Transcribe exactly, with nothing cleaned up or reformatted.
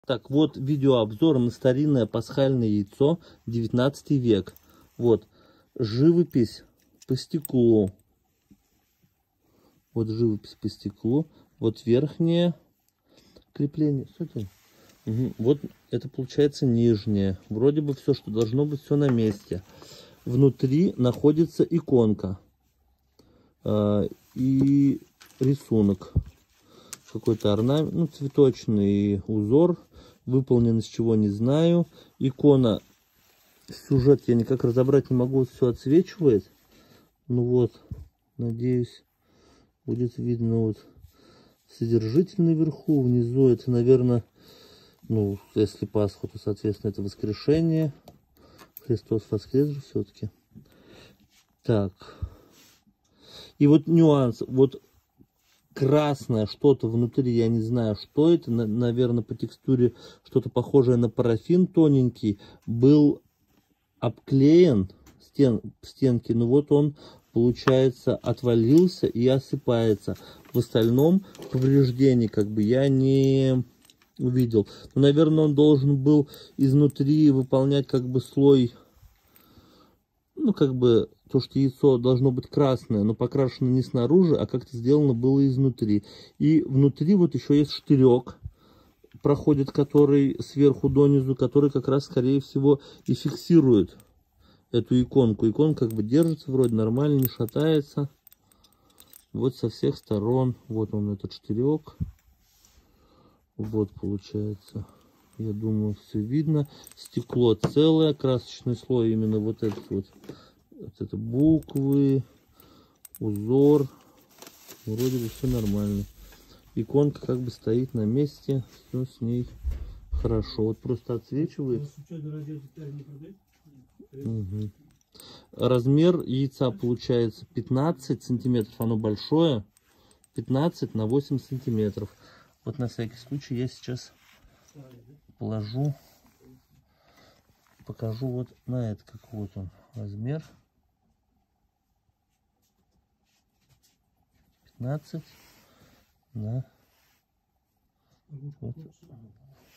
Так, вот видеообзор на старинное пасхальное яйцо, девятнадцатый век. Вот, живопись по стеклу. Вот живопись по стеклу. Вот верхнее крепление. Угу. Вот это получается нижнее. Вроде бы все, что должно быть, все на месте. Внутри находится иконка. Э, и рисунок. Какой-то орнамент, ну, цветочный узор. Выполнен из чего, не знаю. Икона, сюжет я никак разобрать не могу, все отсвечивает. Ну вот, надеюсь, будет видно вот содержитель наверху. Внизу это, наверное, ну, если Пасха, то, соответственно, это воскрешение. Христос воскрес же все-таки. Так. И вот нюанс. Вот красное что-то внутри, я не знаю, что это, наверное, по текстуре что-то похожее на парафин тоненький, был обклеен стен, стенки, но вот он, получается, отвалился и осыпается. В остальном повреждений как бы я не увидел. Но, наверное, он должен был изнутри выполнять как бы слой, ну, как бы то, что яйцо должно быть красное, но покрашено не снаружи, а как-то сделано было изнутри. И внутри вот еще есть штырек, проходит который сверху донизу, который как раз, скорее всего, и фиксирует эту иконку. Иконка как бы держится вроде нормально, не шатается. Вот со всех сторон. Вот он, этот штырек. Вот получается. Я думаю, все видно. Стекло целое, красочный слой, именно вот этот вот. Вот это буквы, узор. Вроде бы все нормально. Иконка как бы стоит на месте. Все с ней хорошо. Вот просто отсвечивает. Угу. Размер яйца получается пятнадцать сантиметров. Оно большое. пятнадцать на восемь сантиметров. Вот на всякий случай я сейчас положу. Покажу вот на это, как вот он размер. пятнадцать на вот.